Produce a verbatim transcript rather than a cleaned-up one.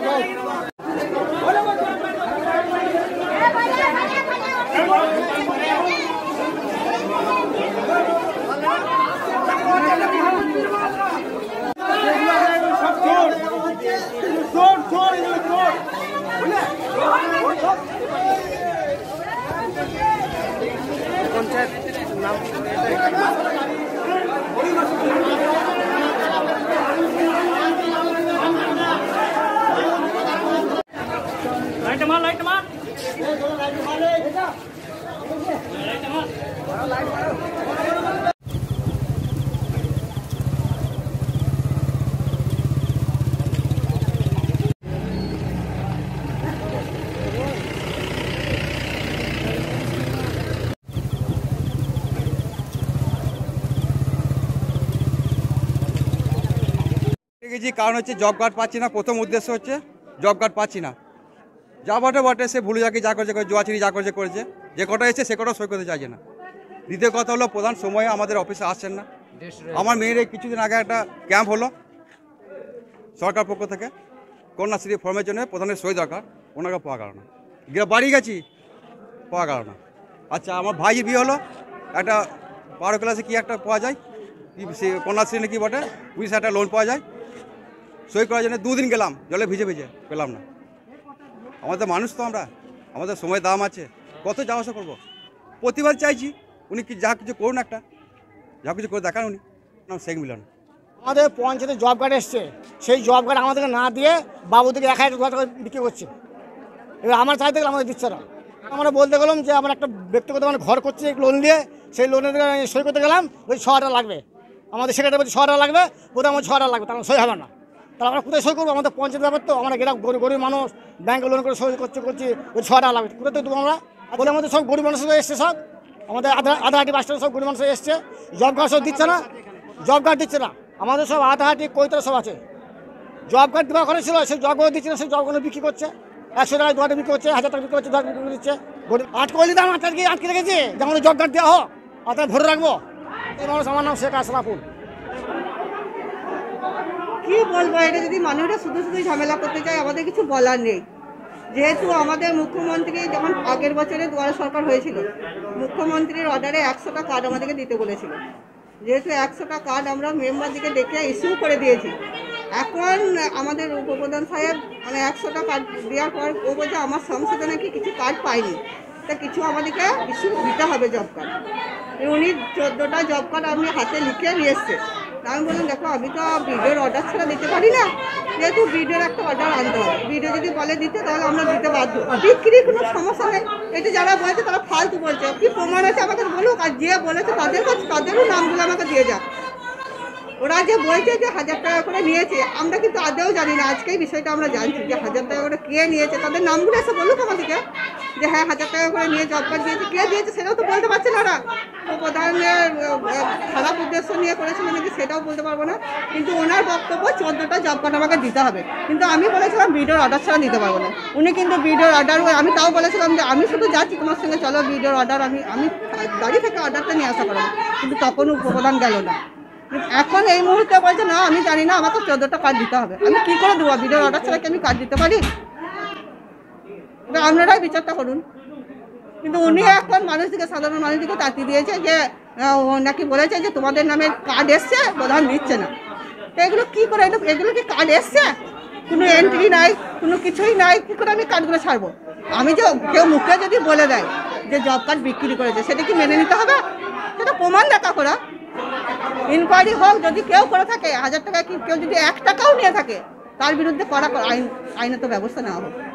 Light मार light मार কারণ হচ্ছে জব কার্ড পাচ্ছি না। প্রথম উদ্দেশ্য হচ্ছে জব কার্ড পাচ্ছি না। যা বটে বটে সে ভুলে যাকে যা করেছে জোয়াচিনি যা করেছে করেছে, যে কটা এসে সে কটা সই করতে চাইছে না। দ্বিতীয় কথা হলো প্রধান সময়ে আমাদের অফিসে আসছেন না। আমার মেয়ের কিছুদিন আগে একটা ক্যাম্প হলো সরকার পক্ষ থেকে, কন্যাশ্রী ফর্মের জন্য প্রধানের সই দরকার, ওনাকে পাওয়া গেল না। গিয়ে বাড়ি গেছি, পাওয়া গেল না। আচ্ছা আমার ভাইয়ের বিয়ে হলো, একটা বারো ক্লাসে কী একটা পাওয়া যায়, কি সে কন্যাশ্রী নাকি বটে, পুলিশ একটা লোন পাওয়া যায়, সই করার জন্য দুদিন গেলাম, জলে ভিজে ভিজে পেলাম না। আমাদের মানুষ তো আমরা, আমাদের সময় দাম আছে, কত যাওয়া আসা করবো। প্রতিবাদ চাইছি উনি কি যা কিছু করুন, একটা যা কিছু করে দেখান উনি, নাম শেখ মিলন। আমাদের পঞ্চায়েতে জব কার্ড এসছে, সেই জব কার্ড আমাদেরকে না দিয়ে বাবুদেরকে এক হাজার টাকা বিক্রি করছে। এবার আমার চাইতে গেলে আমাদের দিচ্ছে না। আমরা বলতে গেলাম যে আমরা একটা ব্যক্তিগত মানে ঘর করছি লোন দিয়ে, সেই লোনের সই করতে গেলাম, ওই ছ হাজার লাগবে। আমাদের সেক্রেটারি বলছে ছ হাজার লাগবে, কোথাও আমার ছ হাজার লাগবে, তাহলে সই হবে না। তাহলে আমরা কোথায় সই করবো? আমাদের পঞ্চায়েত ব্যাপার তো, আমরা গেলাম গরিব গরিব মানুষ, ব্যাংকে লোন করে সই করছি করছি ওই ছ হাজার লাগবে, কোথায় দেবো আমরা? বলে আমাদের সব গরিব মানুষ এসছে, সব আমাদের আধা আধাহাটি বাস সব গরিব মানুষ এসছে, জব কার্ড সব দিচ্ছে না, জব কার্ড দিচ্ছে না। আমাদের সব আধাহাটি কৈতরা সব আছে, জব কার্ড দেওয়া করে ছিল, সেই জবগুলো দিচ্ছে না, সেই জবগুলো বিক্রি করছে, একশো টাকায় দু হাজার বিক্রি করছে, হাজার টাকা বিক্রি করছে, দশ বিক্রি দিচ্ছে। আট করলি দাম আটকে আটকে রেখেছে যে আমাদের জব কার্ড দেওয়া হোক, আর তাই ভরে রাখবো। এই মানুষ, আমার নাম শেখ আশরাফুল। কি বলবো, এটা যদি মানুষরা শুধু শুধু ঝামেলা করতে চায়, আমাদের কিছু বলার নেই। যেহেতু আমাদের মুখ্যমন্ত্রী যখন আগের বছরে দুয়ারে সরকার হয়েছিল, মুখ্যমন্ত্রীর অর্ডারে একশোটা কার্ড আমাদেরকে দিতে বলেছিল। যেহেতু একশোটা কার্ড আমরা মেম্বারদিকে ডেকে ইস্যু করে দিয়েছি, এখন আমাদের উপপ্রধান সাহেব মানে একশোটা কার্ড দেওয়ার পর ও বলছে আমার সংসদে নাকি কিছু কার্ড পাইনি, তা কিছু আমাদেরকে ইস্যু দিতে হবে জব কার্ড। উনি চোদ্দোটা জব কার্ড আপনি হাতে লিখে নিয়ে এসছে। আমি বললাম দেখো আমি তো ভিডিওর অর্ডার ছাড়া দিতে পারি না, যেহেতু ভিডিওর একটা অর্ডার আনতে হবে, ভিডিও যদি বলে দিতে তাহলে আমরা দিতে বাধ্য। বিক্রির কোনো সমস্যা নেই, এটা যারা বলছে তারা ফালতু বলছে, কি প্রমাণ আছে আমাদের বলুক, আর যে বলেছে তাদের কাছে তাদেরও নামগুলো আমাকে দিয়ে যাক। ওরা যে বলছে যে হাজার টাকা করে নিয়েছে, আমরা কিন্তু আদেও জানি না, আজকেই বিষয়টা আমরা জানছি যে হাজার টাকা করে কে নিয়েছে, তাদের নামগুলো এসে বলুক আমাদেরকে যে হ্যাঁ হাজার টাকা করে নিয়ে জব কার্ড দিয়েছে, কে দিয়েছে সেটাও তো বলতে পারছে না ওরা। ও প্রধানের খারাপ উদ্দেশ্য নিয়ে করেছিল নাকি সেটাও বলতে পারবো না, কিন্তু ওনার বক্তব্য চোদ্দোটা জব কার্ড আমাকে দিতে হবে। কিন্তু আমি বলেছিলাম ভিডিওর অর্ডার ছাড়া দিতে পারবো না। উনি কিন্তু ভিডিওর অর্ডার, আমি তাও বলেছিলাম যে আমি শুধু যাচ্ছি তোমার সঙ্গে, চলো ভিডিওর অর্ডার আমি আমি দাঁড়িয়ে থেকে অর্ডারটা নিয়ে আসা করবো, কিন্তু তখন উপপ্রধান গেল না। এখন এই মুহূর্তে বলছে না আমি জানি না, আমাকে চোদ্দোটা কার্ড দিতে হবে। আমি কী করে দেবো? ভিডিওর অর্ডার ছাড়া কি আমি কার্ড দিতে পারি? আপনারাই বিচারটা করুন। কিন্তু উনি এখন মানুষদিকে, সাধারণ মানুষদিকে তাড়িয়ে দিয়েছে যে নাকি বলেছে যে তোমাদের নামে কার্ড এসছে, প্রধান দিচ্ছে না। তো এগুলো কী করে, এগুলো কি কার্ড এসছে? কোনো এন্ট্রি নাই, কোনো কিছুই নাই, কী করে আমি কার্ডগুলো ছাড়বো? আমি যে কেউ মুখে যদি বলে দেয় যে জব কার্ড বিক্রি করেছে, সেটা কি মেনে নিতে হবে? সেটা প্রমাণ দেখা করা, ইনকোয়ারি হোক। যদি কেউ করে থাকে হাজার টাকা, কি কেউ যদি এক টাকাও নিয়ে থাকে, তার বিরুদ্ধে কড়া আইন আইনত ব্যবস্থা নেওয়া হোক।